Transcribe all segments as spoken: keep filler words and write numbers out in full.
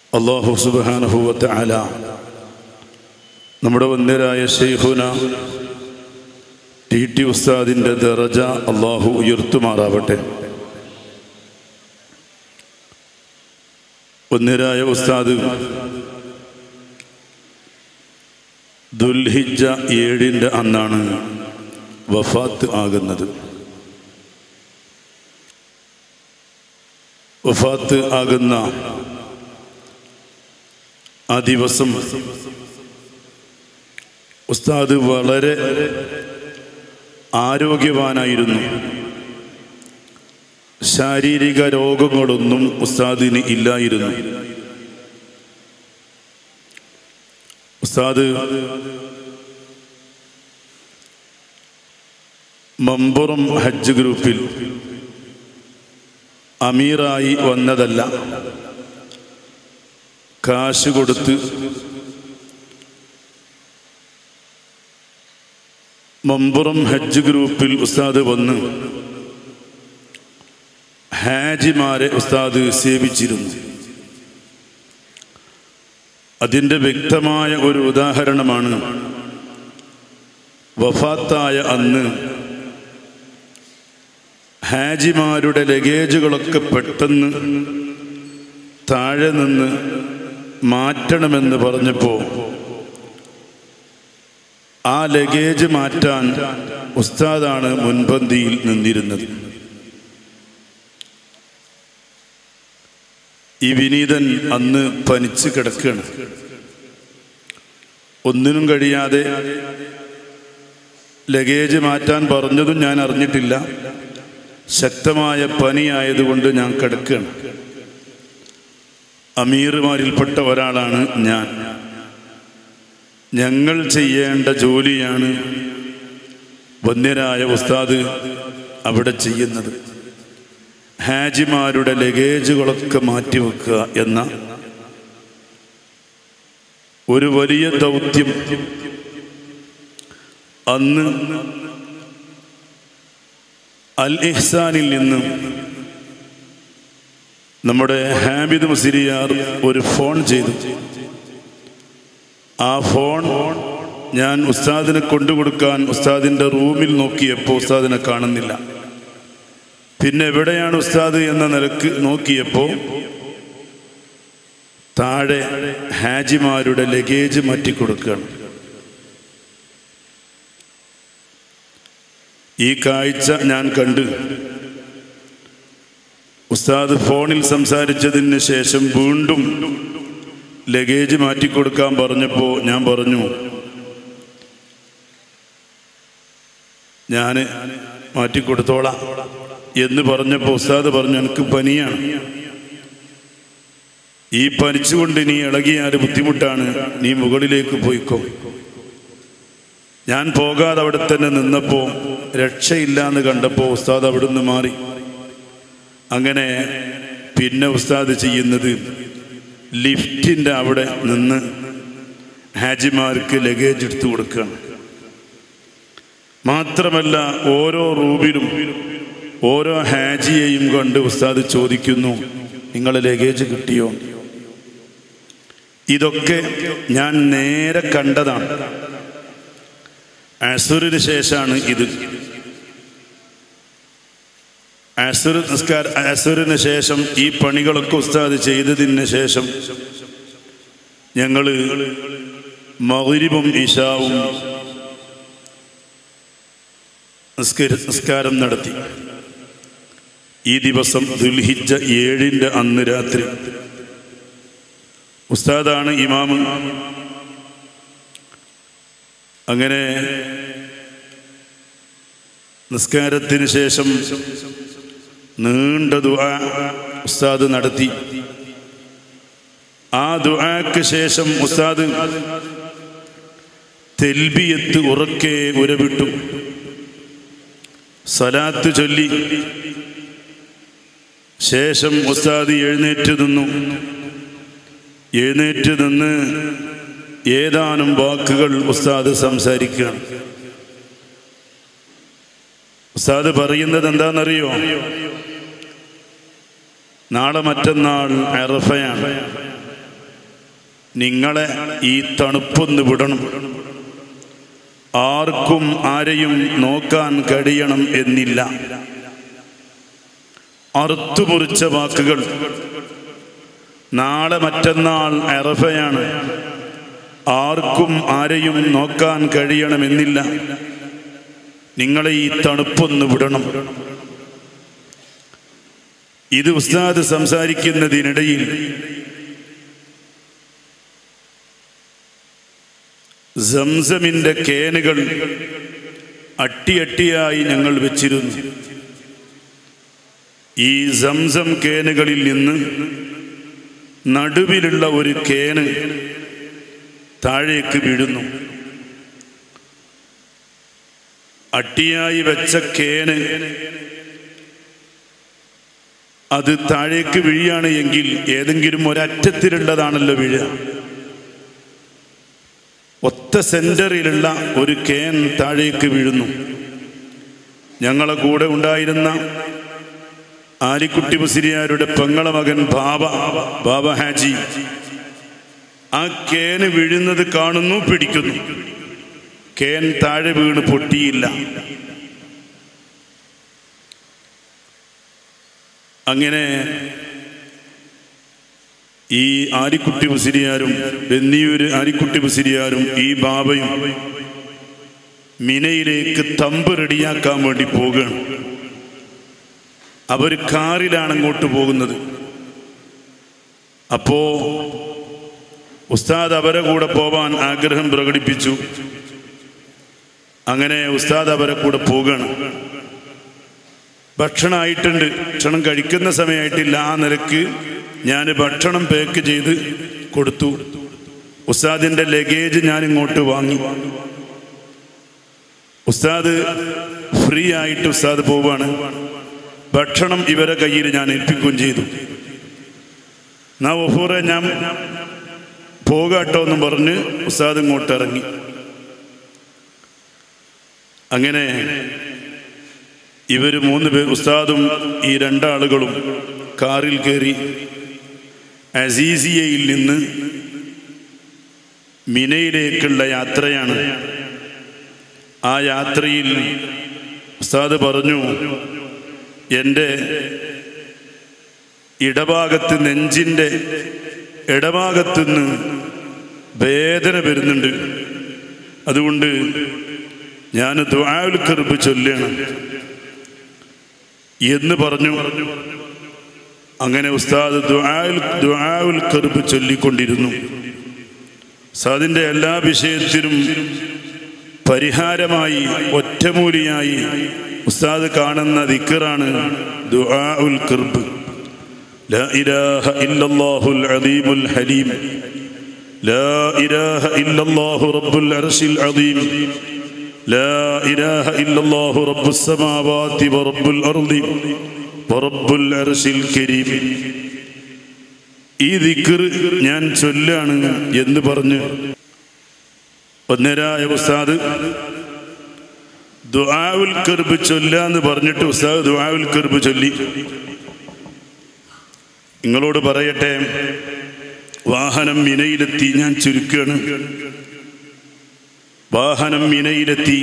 അല്ലാഹു സുബ്ഹാനഹു വ തആല നമ്മുടെ വന്ദരായ ശൈഖുന ടി ടി ഉസ്താദിൻ്റെ ദറജ അല്ലാഹു ഉയർത്തുമാറാവട്ടെ. വന്ദരായ ഉസ്താദ് ദുൽഹിജ്ജ ഏഴിൻ്റെ അന്നാണ് വഫാത്ത് ആകുന്നത്. വഫാത്ത് ആകുന്ന ആ ദിവസം ഉസ്താദ് വളരെ ആരോഗ്യവാനായിരുന്നു. ശാരീരിക രോഗങ്ങളൊന്നും ഉസ്താദിന് ഇല്ലായിരുന്നു. ഉസ്താദ് മമ്പുറം ഹജ്ജ് ഗ്രൂപ്പിൽ അമീറായി വന്നതല്ല, കാശ് കൊടുത്ത് മമ്പുറം ഹജ്ജ് ഗ്രൂപ്പിൽ ഉസ്താദ് വന്ന് ഹാജിമാരെ ഉസ്താദ് സേവിച്ചിരുന്നു. അതിൻ്റെ വ്യക്തമായ ഒരു ഉദാഹരണമാണ് വഫാത്തായ അന്ന് ഹാജിമാരുടെ ലഗേജുകളൊക്കെ പെട്ടെന്ന് താഴെ നിന്ന് മാറ്റണമെന്ന് പറഞ്ഞപ്പോൾ ആ ലഗേജ് മാറ്റാൻ ഉസ്താദാണ് മുൻപന്തിയിൽ നിന്നിരുന്നത്. ഈ വിനീതൻ അന്ന് പനിച്ച് കിടക്കുകയാണ്. ഒന്നിനും കഴിയാതെ ലഗേജ് മാറ്റാൻ പറഞ്ഞതും ഞാൻ അറിഞ്ഞിട്ടില്ല. ശക്തമായ പനിയായതുകൊണ്ട് ഞാൻ കിടക്കുകയാണ്. അമീർമാരിൽപ്പെട്ട ഒരാളാണ് ഞാൻ. ഞങ്ങൾ ചെയ്യേണ്ട ജോലിയാണ് വന്യരായ ഉസ്താദ് അവിടെ ചെയ്യുന്നത്. ഹാജിമാരുടെ ലഗേജുകളൊക്കെ മാറ്റിവെക്കുക എന്ന ഒരു വലിയ ദൗത്യം അന്ന് അൽ ഇഹ്സാനിൽ നിന്ന് നമ്മുടെ ഹാമിദ് മുസ്ലിയാർ ഒരു ഫോൺ ചെയ്തു. ആ ഫോൺ ഞാൻ ഉസ്താദിനെ കൊണ്ടുകൊടുക്കാൻ ഉസ്താദിൻ്റെ റൂമിൽ നോക്കിയപ്പോൾ ഉസ്താദിനെ കാണുന്നില്ല. പിന്നെ എവിടെയാണ് ഉസ്താദ് എന്ന നിലക്ക് നോക്കിയപ്പോൾ താഴെ ഹാജിമാരുടെ ലഗേജ് മാറ്റിക്കൊടുക്കുകയാണ്. ഈ കാഴ്ച ഞാൻ കണ്ട് ഉസ്താദ് ഫോണിൽ സംസാരിച്ചതിന് ശേഷം വീണ്ടും ലഗേജ് മാറ്റിക്കൊടുക്കാൻ പറഞ്ഞപ്പോൾ ഞാൻ പറഞ്ഞു, ഞാൻ മാറ്റിക്കൊടുത്തോളാം എന്ന് പറഞ്ഞപ്പോൾ ഉസ്താദ് പറഞ്ഞു, എനിക്ക് പനിയാണ്, ഈ പനിച്ചുകൊണ്ട് നീ ഇളകിയാൽ ബുദ്ധിമുട്ടാണ്, നീ മുകളിലേക്ക് പോയിക്കോ. ഞാൻ പോകാതെ അവിടെ തന്നെ നിന്നപ്പോൾ രക്ഷയില്ല എന്ന് കണ്ടപ്പോൾ ഉസ്താദ് അവിടുന്ന് മാറി. അങ്ങനെ പിന്നെ ഉസ്താദ് ചെയ്യുന്നത് ലിഫ്റ്റിൻ്റെ അവിടെ നിന്ന് ഹാജിമാർക്ക് ലഗേജ് എടുത്തു കൊടുക്കുകയാണ്. മാത്രമല്ല ഓരോ റൂമിലും ഓരോ ഹാജിയെയും കണ്ട് ഉസ്താദ് ചോദിക്കുന്നു, നിങ്ങളെ ലഗേജ് കിട്ടിയോ? ഇതൊക്കെ ഞാൻ നേരെ കണ്ടതാണ്. അസുറിന് ശേഷമാണ് ഇത്. അസുർ നിസ്കാര അസുറിന് ശേഷം ഈ പണികളൊക്കെ ഉസ്താദ് ചെയ്തതിന് ശേഷം ഞങ്ങൾ മഗ്രിബും ഇശാവും നിസ്കാര നിസ്കാരം നടത്തി. ഈ ദിവസം ദുൽഹിജ്ജ ഏഴിൻ്റെ അന്ന് രാത്രി ഉസ്താദാണ് ഇമാമ്. അങ്ങനെ നിസ്കാരത്തിന് ശേഷം നീണ്ട ദുആ ഉസ്താദ് നടത്തി. ആ ദുആക്ക് ശേഷം ഉസ്താദ് തെൽബിയത്ത് ഉറക്കെ ഉരവിട്ടു, സലാത്ത് ചൊല്ലി. ശേഷം ഉസ്താദ് എഴുന്നേറ്റ് നിന്നു. എഴുന്നേറ്റ് നിന്ന് ഏതാനും വാക്കുകൾ ഉസ്താദ് സംസാരിക്കുകയാണ്. ഉസ്താദ് പറയുന്നത് എന്താണെന്നറിയോ? നാളെ മറ്റന്നാൾ അറഫയാണ്. നിങ്ങളെ ഈ തണുപ്പൊന്ന് വിടണം, ആർക്കും ആരെയും നോക്കാൻ കഴിയണം എന്നില്ല. അറുത്തുമുറിച്ച വാക്കുകൾ. നാളെ മറ്റന്നാൾ അറഫയാണ്, ആർക്കും ആരെയും നോക്കാൻ കഴിയണമെന്നില്ല. നിങ്ങളെ ഈ തണുപ്പൊന്ന് വിടണം. ഇത് ഉസ്താദ് സംസാരിക്കുന്നതിനിടയിൽ സംസമിൻ്റെ കേനുകൾ അട്ടിയട്ടിയായി ഞങ്ങൾ വെച്ചിരുന്നു. ഈ സംസം കേനുകളിൽ നിന്ന് നടുവിലുള്ള ഒരു കേന് താഴേക്ക് വീഴുന്നു. അട്ടിയായി വെച്ച കേന് അത് താഴേക്ക് വീഴാണ് എങ്കിൽ ഏതെങ്കിലും ഒരറ്റത്തിലുള്ളതാണല്ലോ വീഴുക. ഒത്ത സെന്ററിലുള്ള ഒരു കേൻ താഴേക്ക് വീഴുന്നു. ഞങ്ങളെ കൂടെ ഉണ്ടായിരുന്ന ആലിക്കുട്ടി മുസ്ലിയാരുടെ പെങ്ങളെ മകൻ ബാബ ബാബ ഹാജി ആ കേന് വീഴുന്നത് കാണുന്നു, പിടിക്കുന്നു. കേൻ താഴെ വീണ് പൊട്ടിയില്ല. അങ്ങനെ ഈ ആലിക്കുട്ടി മുസ്ലിയാരും വെന്നിയൂര് ആലിക്കുട്ടി മുസ്ലിയാരും ഈ ബാബയും മിനയിലേക്ക് തമ്പ് റെഡിയാക്കാൻ വേണ്ടി പോകുകയാണ്. അവർ കാറിലാണ് അങ്ങോട്ട് പോകുന്നത്. അപ്പോ ഉസ്താദ് അവരെ കൂടെ പോവാൻ ആഗ്രഹം പ്രകടിപ്പിച്ചു. അങ്ങനെ ഉസ്താദ് അവരെ കൂടെ പോകുകയാണ്. ഭക്ഷണമായിട്ടുണ്ട്, ഭക്ഷണം കഴിക്കുന്ന സമയമായിട്ടില്ല. ആ നിലക്ക് ഞാൻ ഭക്ഷണം പാക്ക് ചെയ്ത് കൊടുത്തു. ഉസ്താദിൻ്റെ ലഗേജ് ഞാൻ ഇങ്ങോട്ട് വാങ്ങി. ഉസ്താദ് ഫ്രീ ആയിട്ട് ഉസ്താദ് പോവാണ്. ഭക്ഷണം ഇവരെ കയ്യിൽ ഞാൻ ഏൽപ്പിക്കുകയും ചെയ്തു. നാ ഒഫൂറെ ഞാൻ പോകാട്ടോ എന്നും പറഞ്ഞ് ഉസ്താദ് ഇങ്ങോട്ട് ഇറങ്ങി. അങ്ങനെ ഇവർ മൂന്ന് പേർ, ഉസ്താദും ഈ രണ്ടാളുകളും കാറിൽ കയറി അസീസിയയിൽ നിന്ന് മിനയിലേക്കുള്ള യാത്രയാണ്. ആ യാത്രയിൽ ഉസ്താദ് പറഞ്ഞു, എൻ്റെ ഇടഭാഗത്ത് നെഞ്ചിൻ്റെ ഇടഭാഗത്തു നിന്ന് വേദന വരുന്നുണ്ട്, അതുകൊണ്ട് ഞാൻ ദുആഉൽ ഖർബ് ചൊല്ലാണ് എന്ന് പറഞ്ഞു. അങ്ങനെ ഉസ്താദ് ദുആഉൽ ദുആഉൽ ഖർബ് ചൊല്ലിക്കൊണ്ടിരുന്നു. ഉസ്താദിൻ്റെ എല്ലാ വിഷയത്തിനും പരിഹാരമായി ഒറ്റമൂലിയായി ഉസ്താദ് കാണുന്ന ദിക്റാണ് ദുആഉൽ ഖർബ്. ലാ ഇലാഹ ഇല്ലല്ലാഹുൽ അദീമുൽ ഹലീം, ലാ ഇലാഹ ഇല്ലല്ലാഹു റബ്ബുൽ അർശിൽ അദീം, ലാ ഇലാഹ ഇല്ലല്ലാഹു റബ്ബുസ് സമാവാതി വറബ്ബുൽ അർളി വറബ്ബുൽ അർശിൽ കരീം. ഈ ദിക്ർ ഞാൻ ചൊല്ലാണ് എന്ന് പറഞ്ഞ് ഒന്നരായ ഉസ്താദ് ദുആഉൽ ഖർബ് ചൊല്ലാന്ന് പറഞ്ഞിട്ട് ഉസ്താദ് ദുആഉൽ ഖർബ് ചൊല്ലി. നിങ്ങളോട് പറയട്ടെ, വാഹനം മിനയിലെത്തി. ഞാൻ ചുരുക്കാണ്. വാഹനം മിനയിലെത്തി.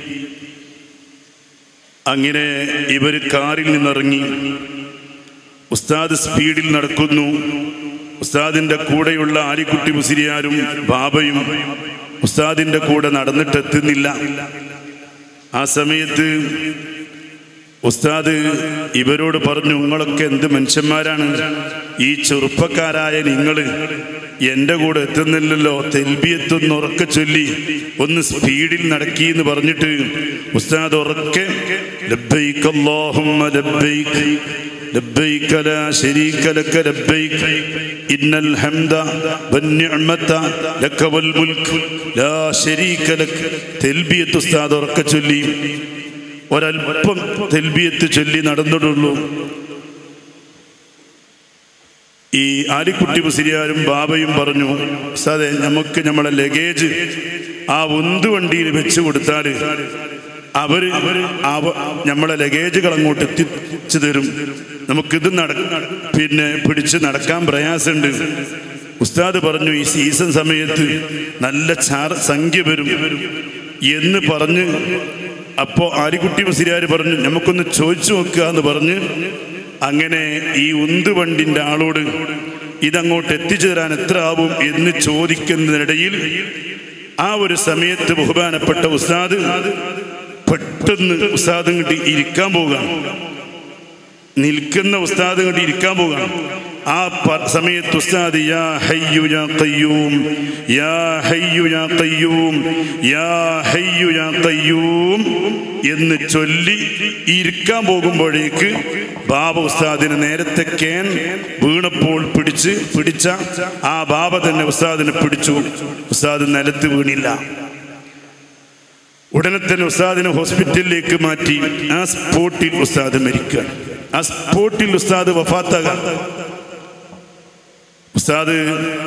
അങ്ങനെ ഇവർ കാറിൽ നിന്നിറങ്ങി. ഉസ്താദ് സ്പീഡിൽ നടക്കുന്നു. ഉസ്താദിൻ്റെ കൂടെയുള്ള ആലിക്കുട്ടി മുസ്ലിയാരും ബാബയും ഉസ്താദിൻ്റെ കൂടെ നടന്നിട്ടെത്തുന്നില്ല. ആ സമയത്ത് ഉസ്താദ് ഇവരോട് പറഞ്ഞു, നിങ്ങളൊക്കെ എന്ത് മനുഷ്യന്മാരാണ്, ഈ ചെറുപ്പക്കാരായ നിങ്ങൾ എൻ്റെ കൂടെ എത്തുന്നില്ലല്ലോ, തെൽബിയത്തൊന്ന് ഉറക്കെ ചൊല്ലി ഒന്ന് സ്പീഡിൽ നടക്കി എന്ന് പറഞ്ഞിട്ട് ഉസ്താദ് ഉറക്കെ ലബ്ബൈക അല്ലാഹുമ്മ ലബ്ബൈക ലബ്ബൈക ലാ ശരീക ലക ലബ്ബൈക ഇന്നൽ ഹംദ വന്നിഅമത ലക വൽ മുൽക്ക് ലാ ശരീക ലക തെൽബിയത്ത് ഉസ്താദ് ഉറക്കെ ചൊല്ലി. ഒരൽപ്പം തെൽബിയത്ത് ചൊല്ലി നടന്നിട്ടുള്ളൂ. ഈ ആലിക്കുട്ടി മുസ്ലിയാരും ബാബയും പറഞ്ഞു, ഉസ്താദേ നമുക്ക് നമ്മളെ ലഗേജ് ആ ഉന്ത് വണ്ടിയിൽ വെച്ച് കൊടുത്താൽ അവര് നമ്മളെ ലഗേജുകൾ അങ്ങോട്ട് എത്തിച്ചു തരും, നമുക്കിത് നട പിന്നെ പിടിച്ച് നടക്കാൻ പ്രയാസമുണ്ട്. ഉസ്താദ് പറഞ്ഞു ഈ സീസൺ സമയത്ത് നല്ല ചാർ സംഖ്യ വരും എന്ന് പറഞ്ഞ്, അപ്പോൾ ആലിക്കുട്ടി മുസ്ലിയാർ പറഞ്ഞു നമുക്കൊന്ന് ചോദിച്ചു നോക്കുക എന്ന് പറഞ്ഞ്, അങ്ങനെ ഈ ഉന്തുവണ്ടിൻ്റെ ആളോട് ഇതങ്ങോട്ട് എത്തിച്ചു തരാൻ എത്ര ആവും എന്ന് ചോദിക്കുന്നതിനിടയിൽ ആ ഒരു സമയത്ത് ബഹുമാനപ്പെട്ട ഉസ്താദ് പെട്ടെന്ന് ഉസ്താദ് ഇങ്ങോട്ട് ഇരിക്കാൻ പോവുകയാണ്. നിൽക്കുന്ന ഉസ്താദ് ഇങ്ങോട്ട് ഇരിക്കാൻ പോവുകയാണ്. ആ സമയത്ത് ഉസ്താദ് യാ ഹയ്യു യാ ഖയ്യൂം യാ ഹയ്യു യാ ഖയ്യൂം യാ ഹയ്യു യാ ഖയ്യൂം എന്ന് ചൊല്ലി ഇരിക്കാൻ പോകുമ്പോഴേക്ക് ബാബ ഉസ്താദിനെ നേരത്തെ കേൻ വീണപ്പോൾ പിടിച്ച് പിടിച്ച ആ ബാബ തന്നെ ഉസ്താദിനെ പിടിച്ചു. ഉസ്താദ് നിലത്ത് വീണില്ല. ഉടനെ തന്നെ ഉസ്താദിനെ ഹോസ്പിറ്റലിലേക്ക് മാറ്റി. ആ സ്പോട്ടിൽ ഉസ്താദ് മരിക്കുകയാണ്. ആ സ്പോട്ടിൽ ഉസ്താദ് വഫാത്താകാം. ഉസ്താദ്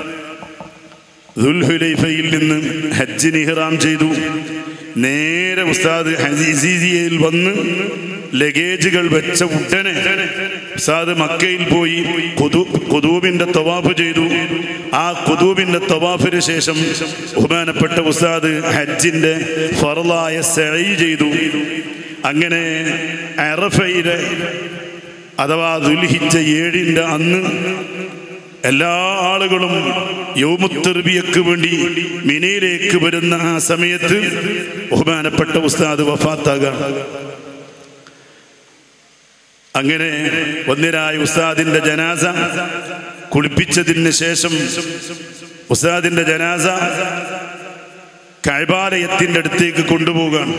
ദുൽഹുലൈഫയിൽ നിന്ന് ഹജ്ജിന് ഇഹ്റാം ചെയ്തു. നേരെ ഉസ്താദ് ഹജീസിയയിൽ വന്ന് ലഗേജുകൾ വെച്ച ഉടനെ ഉസ്താദ് മക്കയിൽ പോയി ഖുദൂബിന്റെ തവാഫ് ചെയ്തു. ആ ഖുദൂബിന്റെ തവാഫിന് ശേഷം ബഹുമാനപ്പെട്ട ഉസ്താദ് ഹജ്ജിന്റെ ഫർളായ സഅയ് ചെയ്തു. അങ്ങനെ അറഫയിലെ അഥവാ ദുൽഹിജ്ജ ഏഴിന്റെ അന്ന് എല്ലാ ആളുകളും യൗമുത്തർബിയക്ക് വേണ്ടി മിനയിലേക്ക് വരുന്ന ആ സമയത്ത് ബഹുമാനപ്പെട്ട ഉസ്താദ് വഫാത്താകാം. അങ്ങനെ ഒന്നിരായ ഉസ്താദിന്റെ ജനാസ കുളിപ്പിച്ചതിന് ശേഷം ഉസ്താദിന്റെ ജനാസ കഅബാലയത്തിന്റെ അടുത്തേക്ക് കൊണ്ടുപോകാൻ.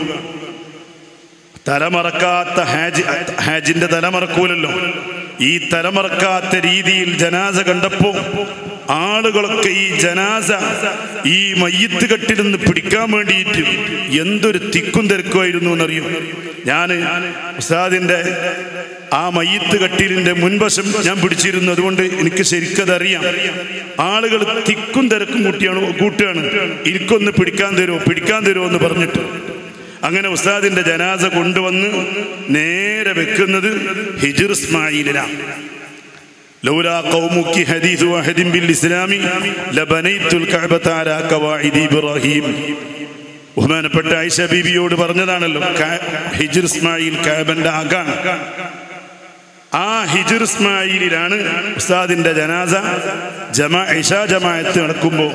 തലമറക്കാത്ത ഹാജ് ഹാജിന്റെ തലമറക്കൂലല്ലോ. ഈ തലമറക്കാത്ത രീതിയിൽ ജനാസ കണ്ടപ്പോ ആളുകളൊക്കെ ഈ ജനാസ ഈ മയ്യത്ത് കെട്ടിൽ നിന്ന് പിടിക്കാൻ വേണ്ടിയിട്ട് എന്തൊരു തിക്കും തിരക്കുമായിരുന്നു എന്നറിയും. ഞാൻ ഉസ്താദിന്റെ ആ മയ്യത്ത് കട്ടിലിന്റെ മുൻവശം ഞാൻ പിടിച്ചിരുന്നു. അതുകൊണ്ട് എനിക്ക് ശരിക്കതറിയാം. ആളുകൾ തിക്കും തിരക്കും കൂട്ടിയാണ് കൂട്ടുകയാണ്. എനിക്കൊന്ന് പിടിക്കാൻ തരുമോ പിടിക്കാൻ തരുമോ എന്ന് പറഞ്ഞിട്ട്. അങ്ങനെ ഉസ്താദിന്റെ ജനാസ കൊണ്ടുവന്ന് നേരെ വെക്കുന്നത് ഹിജ്ർ ഇസ്മായിലിലാണ്. ലൗലാ ഖൗമുക്കി ഹദീസു വഹദിൻ ബിൽ ഇസ്ലാമി ലബനൈതുൽ കഅബത അലാ ഖവാഇദി ഇബ്രാഹിം. ബഹുമാനപ്പെട്ട ആയിഷ ബീബിയോട് പറഞ്ഞതാണല്ലോ ഹിജ്ർ ഇസ്മായിൽ കഅബന്റെ ആകാണ്. ആ ഹിജ്ർ ഇസ്മായിലിലാണ് ഉസ്താദിന്റെ ജനാസ ജമാ ഇശാ ജമാഅത്ത് നടക്കുമ്പോൾ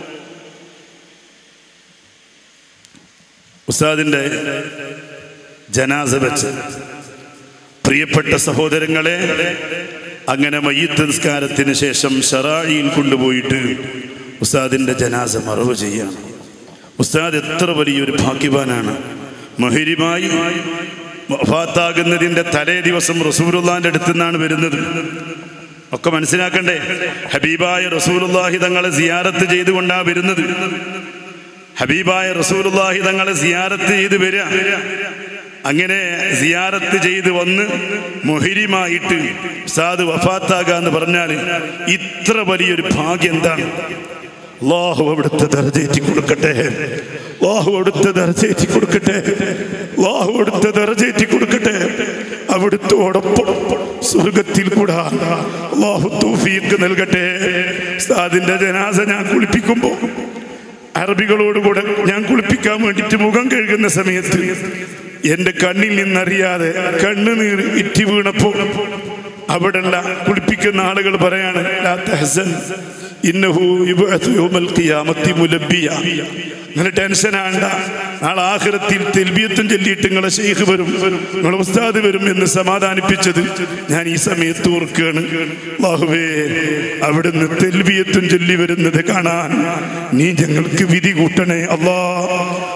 ഉസ്താദിന്റെ ജനാസ വെച്ച്. പ്രിയപ്പെട്ട സഹോദരങ്ങളെ, അങ്ങനെ മയ്യിത്ത് നിസ്കാരത്തിന് ശേഷം ശറായിയിൽ കൊണ്ടുപോയിട്ട് ഉസ്താദിന്റെ ജനാസ മറവ് ചെയ്യാണ്. ഉസ്താദ് എത്ര വലിയൊരു ഭാഗ്യവാനാണ്. മഹരിമായി വഫാത്താകുന്നതിന്റെ തലേ ദിവസം റസൂലുള്ളാഹിന്റെ അടുത്ത് നിന്നാണ് വരുന്നത്. ഒക്കെ മനസ്സിലാക്കണ്ടേ? ഹബീബായ റസൂലുള്ളാഹി തങ്ങളെ സിയാറത്ത് ചെയ്തുകൊണ്ടാണ് വരുന്നത്. ഹബീബായ റസൂലുള്ളാഹി തങ്ങളെ സിയാറത്ത് ചെയ്ത് വരിക. അങ്ങനെ സിയാറത്ത് ചെയ്ത് വന്ന് മുഹരിമായിട്ട് ഉസ്താദ് വഫാത്താകാ എന്ന് പറഞ്ഞാൽ ഇത്ര വലിയൊരു ഭാഗ്യം എന്താണ്? അല്ലാഹു അവിടുത്തെ ദർജയേറ്റി കൊടുക്കട്ടെ. അല്ലാഹു അവിടുത്തെ ദർജയേറ്റി കൊടുക്കട്ടെ. അല്ലാഹു അവിടുത്തെ ദർജയേറ്റി കൊടുക്കട്ടെ. അവിടുത്തോടൊപ്പം സ്വർഗത്തിൽ കൂടാ അല്ലാഹു തൗഫീഖ് നൽകട്ടെ. ഉസ്താദിന്റെ ജനാസ ഞാൻ കുളിപ്പിക്കുമ്പോൾ അറബികളോടുകൂടെ ഞാൻ കുളിപ്പിക്കാൻ വേണ്ടിയിട്ട് മുഖം കഴുകുന്ന സമയത്ത് എൻ്റെ കണ്ണിൽ നിന്നറിയാതെ കണ്ണുനീർ ഇറ്റി വീണപ്പോ അവിടെയുള്ള കുളിപ്പിക്കുന്ന ആളുകൾ പറയാണ് ലാ തഹ്സൻ ഇന്നഹു യുബ്അത്തു യൗമൽ ഖിയാമത്തി മുലബ്ബിയ. നിങ്ങൾ ടെൻഷൻ ആണ്ട, നാളെ ആഖിറത്തിൽ തെൽബിയത്തും ചൊല്ലിയിട്ട് നിങ്ങളെ ശൈഖ് വരും, നിങ്ങളെ ഉസ്താദ് വരും എന്ന് സമാധാനിപ്പിച്ചത് ഞാൻ ഈ സമയത്ത് ഓർക്കുകയാണ്. അല്ലാഹുവേ, അവിടുന്ന് തെൽബിയത്തും ചൊല്ലി വരുന്നത് കാണാൻ നീ ഞങ്ങൾക്ക് വിധി കൂട്ടണേ അല്ലാഹ്.